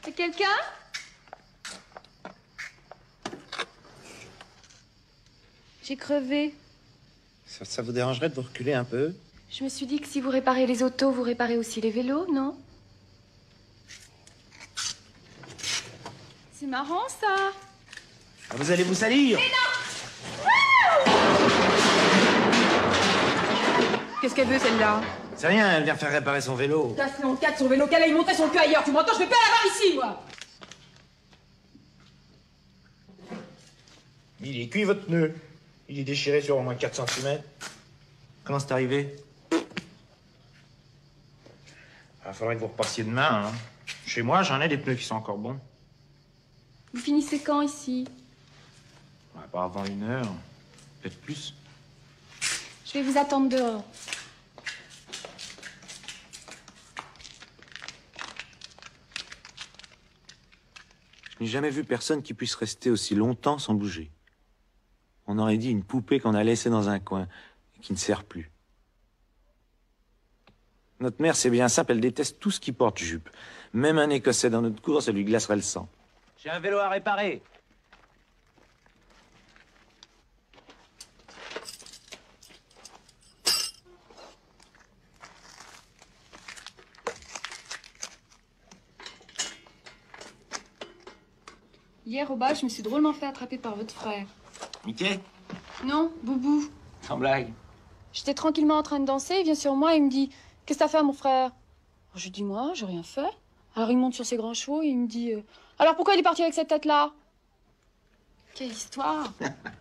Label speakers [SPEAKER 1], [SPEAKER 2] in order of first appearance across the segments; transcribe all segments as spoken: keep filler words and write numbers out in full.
[SPEAKER 1] Y'a quelqu'un? J'ai crevé.
[SPEAKER 2] Ça, ça vous dérangerait de vous reculer un peu?
[SPEAKER 1] Je me suis dit que si vous réparez les autos, vous réparez aussi les vélos, non? C'est marrant, ça.
[SPEAKER 2] Vous allez vous salir.
[SPEAKER 1] Mais non! Qu'est-ce qu'elle veut, celle-là?
[SPEAKER 2] C'est rien, elle vient faire réparer son vélo.
[SPEAKER 3] T'as fait en quatre son vélo, qu'elle aille monter son cul ailleurs. Tu m'entends? Je vais pas l'avoir ici, moi.
[SPEAKER 2] Il est cuit, votre pneu. Il est déchiré sur au moins quatre centimètres. Comment c'est arrivé? Il faudrait que vous repassiez demain. Hein. Chez moi, j'en ai des pneus qui sont encore bons.
[SPEAKER 1] Vous finissez quand, ici?
[SPEAKER 2] Ouais, pas avant une heure. Peut-être plus.
[SPEAKER 1] Je vais vous attendre dehors.
[SPEAKER 4] Je n'ai jamais vu personne qui puisse rester aussi longtemps sans bouger. On aurait dit une poupée qu'on a laissée dans un coin et qui ne sert plus. Notre mère, c'est bien simple, elle déteste tout ce qui porte jupe. Même un Écossais dans notre cour, ça lui glacerait le sang.
[SPEAKER 2] J'ai un vélo à réparer.
[SPEAKER 1] Hier, au bal, je me suis drôlement fait attraper par votre frère.
[SPEAKER 2] Mickey?
[SPEAKER 1] Non, Boubou.
[SPEAKER 2] Sans blague.
[SPEAKER 1] J'étais tranquillement en train de danser, il vient sur moi et il me dit « Qu'est-ce que t'as fait à mon frère ?» Alors, je lui dis « Moi, j'ai rien fait. » Alors il monte sur ses grands chevaux et il me dit euh, « Alors pourquoi il est parti avec cette tête-là » Quelle histoire.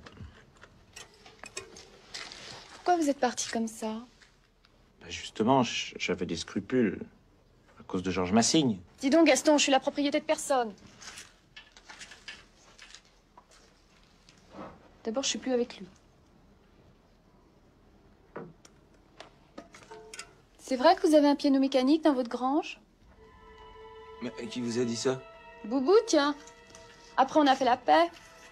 [SPEAKER 1] Pourquoi vous êtes parti comme ça?
[SPEAKER 4] Ben justement, j'avais des scrupules à cause de Georges Massigne.
[SPEAKER 1] Dis donc, Gaston, je suis la propriété de personne. D'abord, je suis plus avec lui. C'est vrai que vous avez un piano mécanique dans votre grange?
[SPEAKER 4] Mais qui vous a dit ça?
[SPEAKER 1] Boubou, tiens. Après, on a fait la paix.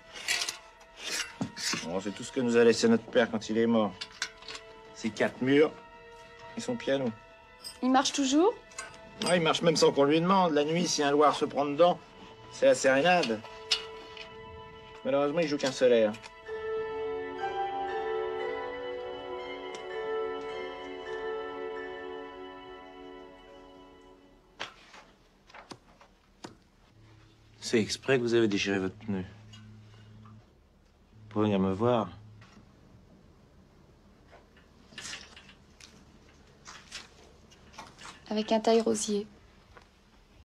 [SPEAKER 4] Bon, c'est tout ce que nous a laissé notre père quand il est mort. Ses quatre murs et son piano.
[SPEAKER 1] Il marche toujours?
[SPEAKER 4] Ouais, il marche même sans qu'on lui demande. La nuit, si un loir se prend dedans, c'est la sérénade. Malheureusement, il joue qu'un seul air. C'est exprès que vous avez déchiré votre pneu. Pour venir me voir.
[SPEAKER 1] Avec un taille rosier.